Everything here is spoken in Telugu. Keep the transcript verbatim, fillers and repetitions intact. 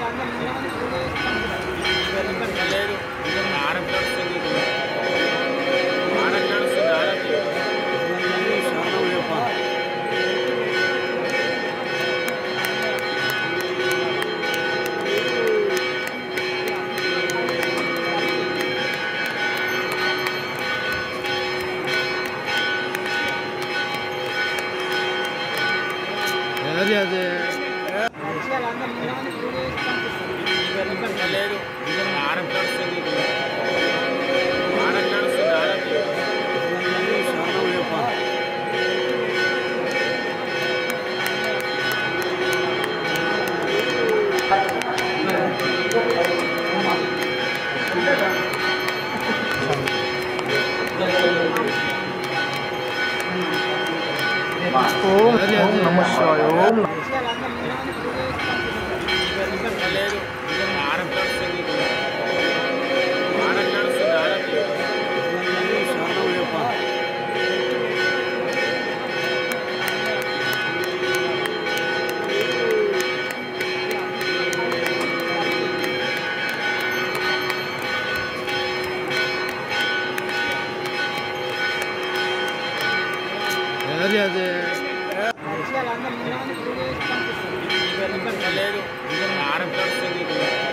లేదు ఆరం నడుస్తుంది ఆరం నడుస్తుంది ఆరం అదే అదే లేదు ఆరం నడుస్తుంది ఆరం నడుస్తుంది ఆరం ఓం ఓం నమః శివాయ ఓం లేదు ఆరం నడుస్తుంది ఆరం నడుస్తుంది ఆరం అదే అదే లేదు ఆరం నడుస్తుంది